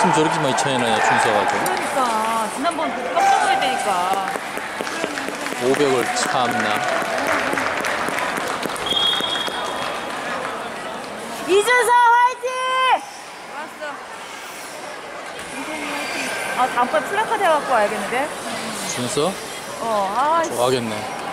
어떻게 저렇게 많이 차이 나냐, 준서가 좀. 그러니까 지난번 깜짝 놀랐다니까. 500을 참나. 이준서 화이팅! 왔어. 아 다음번에 플래카드 해갖고 와야겠는데? 준서? 아 좋아하겠네.